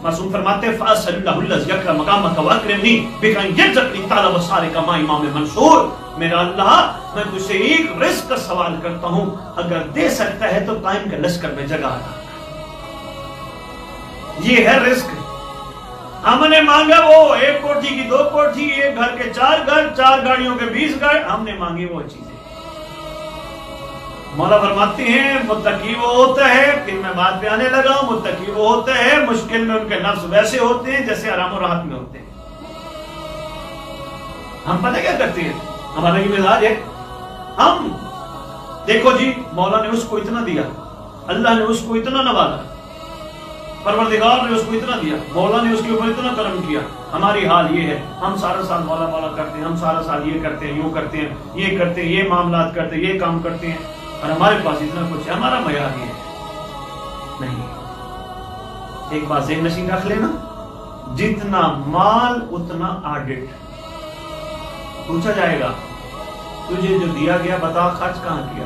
मासूम फरमाते हैं फ़असअलुल्लाहुल्लज़ी यकरम मक़ामक व अकरिमनी बिकन यरज़क़नी ताला व सारिका मा इमाम मंसूर। मेरा अल्लाह, मैं तुझसे एक रिज़्क़ का सवाल करता हूँ, अगर दे सकता है तो कायम के लश्कर में जगह अता कर। ये है रिज़्क़। हमने मांगा वो 1 कोठी की 2 कोठी, 1 घर के 4 घर, 4 गाड़ियों के 20 गाड़ी, हमने मांगी वो चीजें। मौला फरमाते हैं मुत्तकी वो होता है, फिर मैं बात पे आने लगा हूं, मुत्तकी वो होता है मुश्किल में उनके नफ्स वैसे होते हैं जैसे आराम और राहत में होते हैं। हम पता क्या करते हैं, हमारा ये मिजाज है, हम देखो जी मौला ने उसको इतना दिया, अल्लाह ने उसको इतना नवाजा, परवरदिगार ने उसको इतना दिया, मौला ने उसके ऊपर इतना करम किया। हमारी हाल ये है, हम सारा साल मौला मौला करते हैं, हम सारा साल ये करते हैं, यूं करते हैं, ये करते हैं, ये मामलात करते हैं, ये काम करते हैं, और हमारे पास इतना कुछ है, हमारा मयार ये है। नहीं, एक बात ज़हन नशीन रख लेना, जितना माल उतना ऑडिट। पूछा जाएगा तुझे जो दिया गया बता खर्च कहां किया,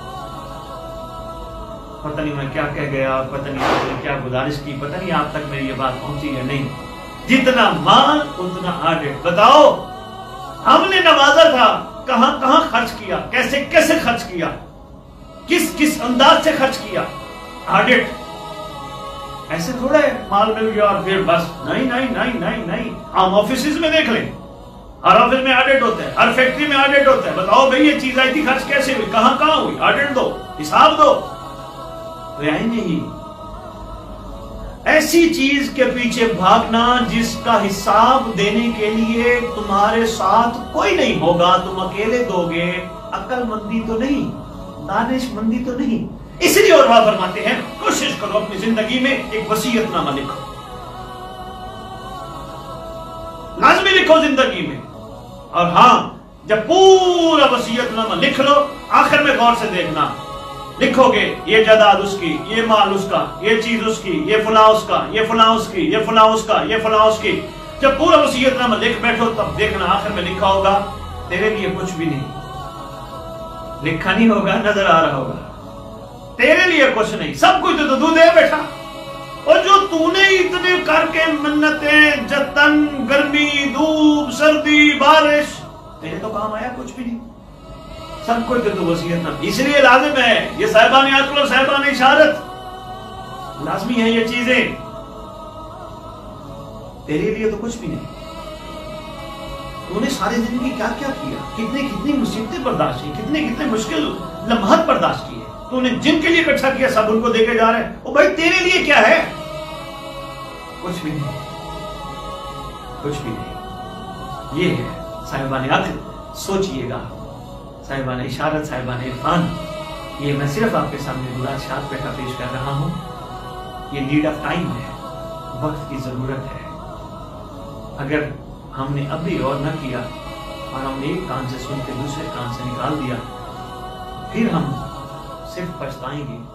पता नहीं मैं क्या कह गया, पता नहीं आपने क्या गुजारिश की, पता नहीं आप तक मेरी ये बात पहुंची है नहीं। जितना माल उतना ऑडिट। बताओ हमने नवाजा था, कहां कहां खर्च किया, कैसे कैसे खर्च किया, किस किस अंदाज से खर्च किया, ऑडिट। ऐसे थोड़ा है माल मिल गया और फिर बस, नहीं नहीं नहीं नहीं नहीं। हम ऑफिस में देख लें, हर ऑफिस में ऑडिट होता है, हर फैक्ट्री में ऑडिट होता है। बताओ भाई ये चीज आई थी, खर्च कैसे हुई, कहां कहां हुई, ऑडिट दो, हिसाब दो। नहीं, ऐसी चीज के पीछे भागना जिसका हिसाब देने के लिए तुम्हारे साथ कोई नहीं होगा, तुम अकेले दोगे, अक्लमंदी तो नहीं, दानिशमंदी तो नहीं। इसलिए और फरमाते हैं कोशिश करो अपनी जिंदगी में एक वसीयतनामा लिखो, लाजमी लिखो जिंदगी में। और हाँ, जब पूरा वसीयतनामा लिख लो, आखिर में गौर से देखना, लिखोगे ये जायदाद उसकी, ये माल उसका, ये चीज उसकी, ये फलां उसका, ये फलां उसकी, ये फलां उसका, ये फलां उसकी। जब पूरा वसीयतनामा लिख बैठो तब देखना आखिर में लिखा होगा तेरे लिए कुछ भी नहीं, लिखा नहीं होगा, नजर आ रहा होगा तेरे लिए कुछ नहीं, सब कुछ तो तू दे बैठा। और जो तूने इतने करके मन्नतें, जतन, गर्मी, धूप, सर्दी, बारिश, तेरे तो काम आया कुछ भी नहीं, सब कुछ तो वसीयत ना। इसलिए लाजिम है ये साहिबान अक्ल और साहिबान इशारत, लाजमी है ये चीजें। तेरे लिए तो कुछ भी नहीं, तूने सारी जिंदगी क्या क्या किया, कितनी कितनी मुसीबतें बर्दाश्त की, कितने कितने मुश्किल लम्हात बर्दाश्त किए, तूने जिनके लिए इकट्ठा किया सब उनको देके जा रहे हैं। ओ भाई तेरे लिए क्या है, कुछ भी नहीं, कुछ भी नहीं। ये है साहिबान अक्ल, सोचिएगा साहिबान इशारत, साहिबान इरफान। ये मैं सिर्फ आपके सामने गुज़ारिशात पेश कर रहा हूँ। ये नीड ऑफ टाइम है, वक्त की जरूरत है। अगर हमने अभी और न किया और हमने एक कान से सुन के दूसरे कान से निकाल दिया, फिर हम सिर्फ पछताएंगे।